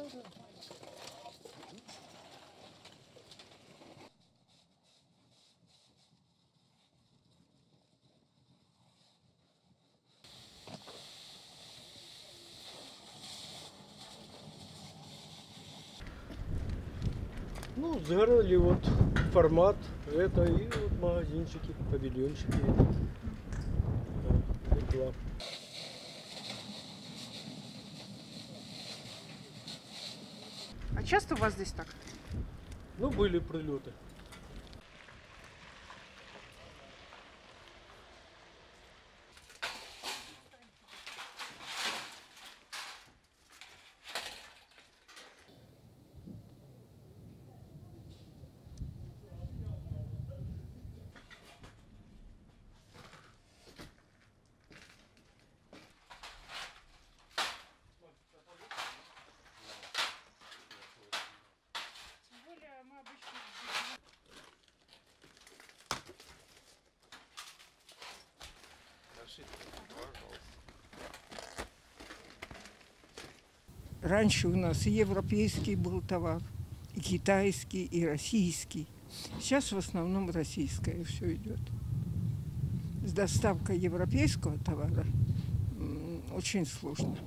Ну, сделали вот формат, это и вот магазинчики, павильончики. Реклама. А часто у вас здесь так? Ну, были прилеты. Раньше у нас и европейский был товар, и китайский, и российский. Сейчас в основном российское все идет. С доставкой европейского товара очень сложно.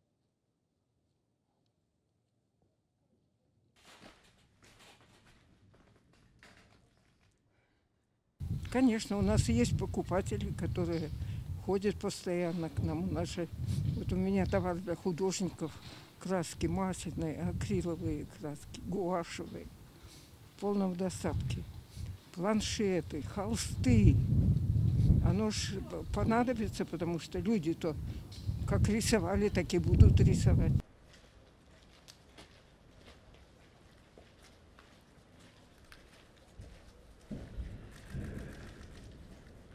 Конечно, у нас есть покупатели, которые ходят постоянно к нам. Вот у меня товар для художников, краски масляные, акриловые краски, гуашевые, в полном достатке. Планшеты, холсты. Оно ж понадобится, потому что люди-то как рисовали, так и будут рисовать.